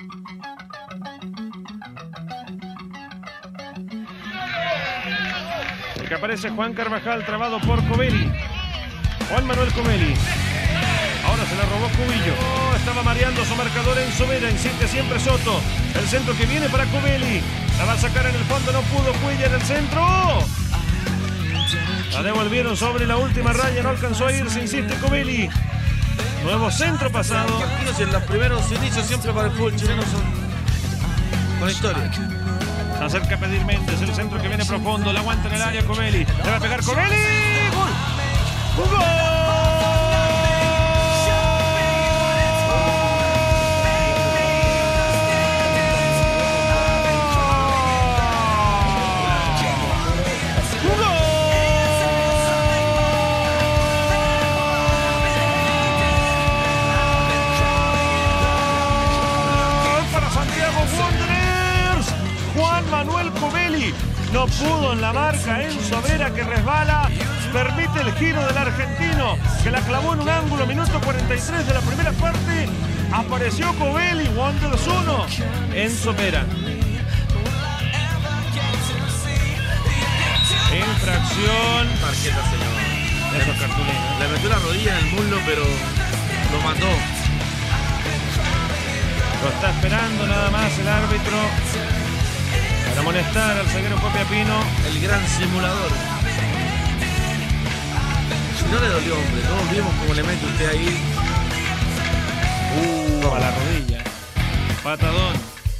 El que aparece Juan Carvajal, trabado por Covelli. Juan Manuel Covelli. Ahora se la robó Cubillo. Oh, estaba mareando su marcador en Sobera. Insiste siempre Soto. El centro que viene para Covelli. La va a sacar en el fondo. No pudo Cuilla en el centro. La devolvieron sobre la última raya. No alcanzó a irse. Insiste Covelli. Nuevo centro pasado. En los primeros inicios siempre para el fútbol chileno son con historia. Se acerca a pedir Méndez. El centro que viene profundo. La aguanta en el área Covelli. Le va a pegar Covelli. ¡Gol! ¡Un gol! No pudo en la marca Enzo Vera, que resbala, permite el giro del argentino, que la clavó en un ángulo, minuto 43 de la primera parte. Apareció Covelli, Wanderers 1, Enzo Vera. Infracción. Tarjeta, señor. Eso es cartulina. Le metió la rodilla en el muslo, pero lo mató. Lo está esperando nada más el árbitro para amonestar al zaguero Copia Pino. El gran simulador. No le dolió, hombre. Todos vimos cómo le mete usted ahí. A la rodilla. Patadón.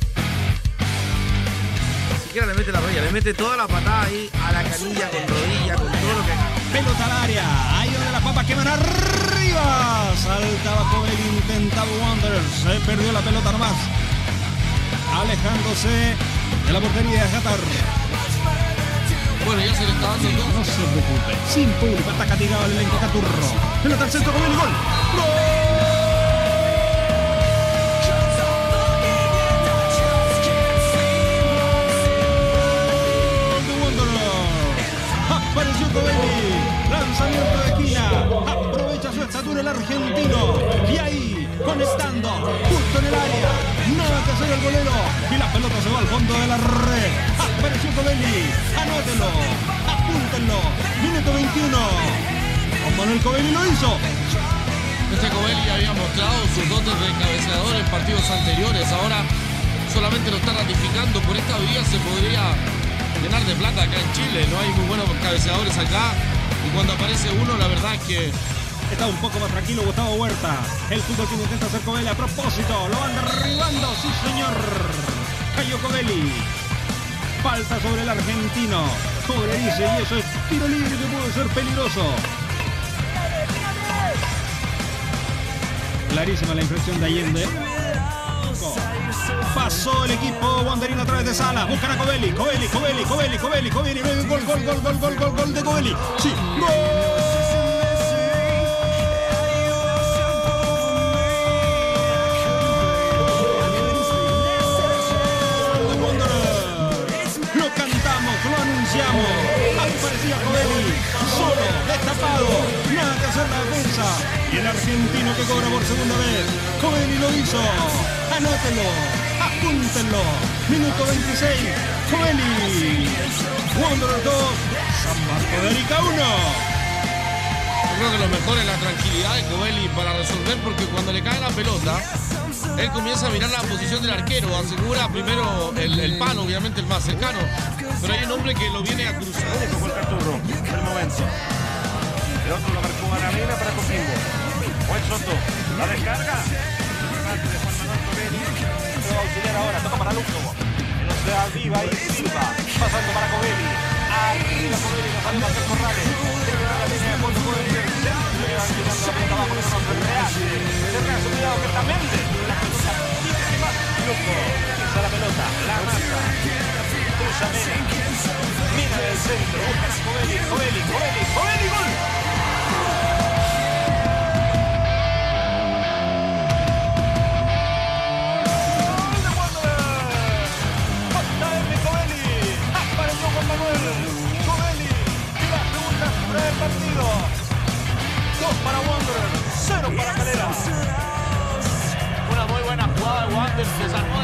Ni siquiera le mete la rodilla, le mete toda la patada ahí a la canilla, con rodilla, con todo lo que... Pelota al área. Ahí donde las papas queman arriba. Saltaba Covelli, intentaba Wanderers. Se perdió la pelota nomás. Alejándose de la portería de Qatar. Bueno, ya se le está dando todo. No se preocupe. Sin público está castigado el elenco Caturro. Pelota al centro, Covelli, gol. ¡Gol! Apareció Covelli. Lanzamiento de esquina. Aprovecha su estatura el argentino. Y ahí, conectando, justo en el área. Nada que hacer el golero. Y la pelota se va al fondo de la red. Apareció Covelli. Anótelo. Apúntenlo. Minuto 21. Juan Manuel Covelli lo hizo. Este Covelli había mostrado sus dotes de cabeceador en partidos anteriores. Ahora solamente lo está ratificando. Por esta vía se podría llenar de plata acá en Chile. No hay muy buenos cabeceadores acá. Y cuando aparece uno, la verdad es que está un poco más tranquilo Gustavo Huerta. El fútbol que intenta hacer Covelli a propósito. Lo van derribando, sí señor. Cayó Covelli. Falta sobre el argentino. Cobre dice, y eso es tiro libre que puede ser peligroso. Clarísima la infracción de Allende. Pasó el equipo wanderino a través de Sala. Buscan a Covelli. Covelli. Gol de Covelli. Sí, gol. Lo cantamos, lo anunciamos. Aparecía Covelli, solo, destapado, nada que hacer la defensa. Y el argentino que cobra por segunda vez. Covelli lo hizo. Anótenlo, apúntenlo. Minuto 26. Covelli. Wanderers 2. San Marco de Arica 1. yo creo que lo mejor es la tranquilidad de Covelli para resolver, porque cuando le cae la pelota, él comienza a mirar la posición del arquero, asegura primero el palo, obviamente el más cercano, pero hay un hombre que lo viene a cruzar. Fue el Caturro, el momento. El otro lo marcó Aravena para Coquimbo. Juan Soto, la descarga. De Juan Manuel Covelli. Lo va a auxiliar ahora, toca para Luco. No se aviva y Silva. Pasando para Covelli. Arriba Covelli, no sale más el Corrales. Tiene que dar la línea de fondo Covelli. Se va tirando la pelota abajo, pero no se rehace. Se rehace, cuidado que está Méndez. La pelota muchísima. Luco, pisa la pelota, la masa. Cruza Mena. Mira del centro, busca a Covelli, gol. Partido. 2 para Wanderers, 0 para Calera. Una muy buena jugada de Wanderers, que sacó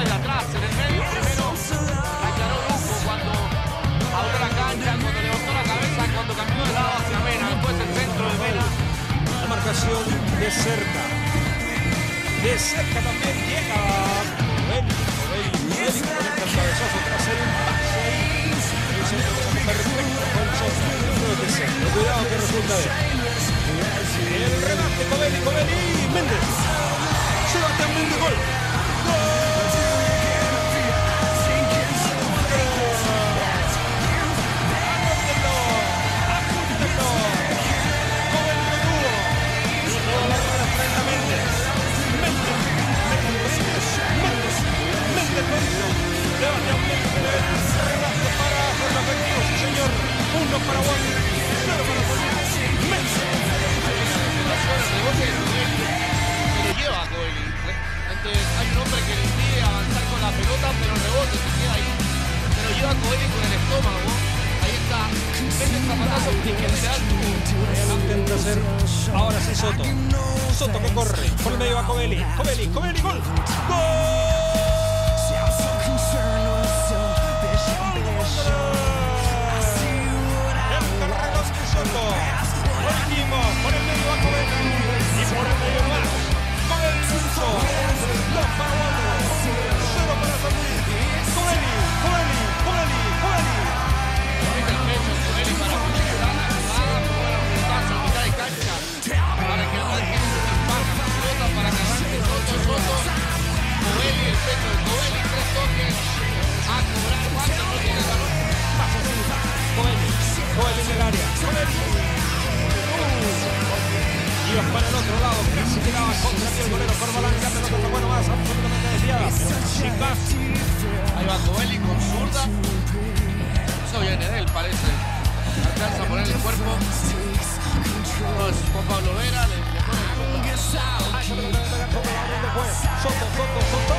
de cerca. De cerca también llega Covelli conecta el cabezazo tras el pase. El centro que saca perfecto con Sosa. Cuidado que resulta bien. El remate Covelli. Méndez. Sebastián Méndez, gol. Uno para Juan, cero para Juan. Se lo lleva a Covelli. Hay un hombre que le impide avanzar con la pelota, pero el rebote se queda ahí. Se lo lleva a Covelli con el estómago. Ahí está. Ese zapatazo que se da. Intenta hacer. Ahora sí Soto. Soto que corre. Por el medio va Covelli. Covelli, gol. ¡Gol! Lo dijimos, por el medio va Covelli y por el medio más. Covelli Luso, 2 para Waldo, 0 para San Luis. Covelli. Mete el pecho Covelli para posicionar la jugada, jugar a pelotazo en mitad de cancha para que arranque la pelota, para que arranque Soto. Covelli, el pecho de Covelli, 3 toques a cobrar. Waldo no tiene el balón. Covelli en el área. Iba para el otro lado, casi quedaba contra el golero Corbalán, la pelota está bueno más, absolutamente desviada. Ahí va Covelli con zurda. Eso viene de él, parece. Alcanza a poner el cuerpo. No, es Juan Pablo Vera, le pone el cuerpo. Soto.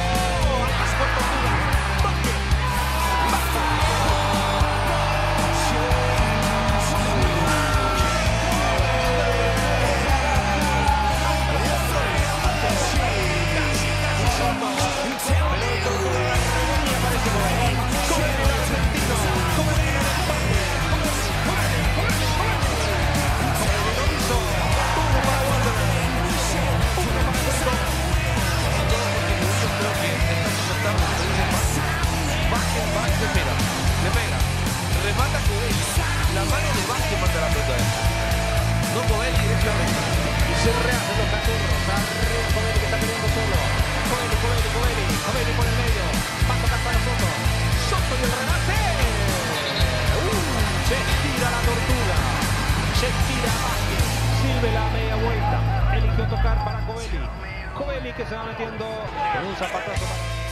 Le pega, remata Covelli, la mano de Vázquez manda la pelota adentro. No Covelli directamente. Y se rehace los cachorros. Arriba Covelli que está peleando solo. Covelli por el medio. Va a tocar para Soto y el remate. Se estira la tortuga. Se estira Vázquez. Sirve la media vuelta. Eligió tocar para Covelli. Covelli que se va metiendo en un zapatazo para...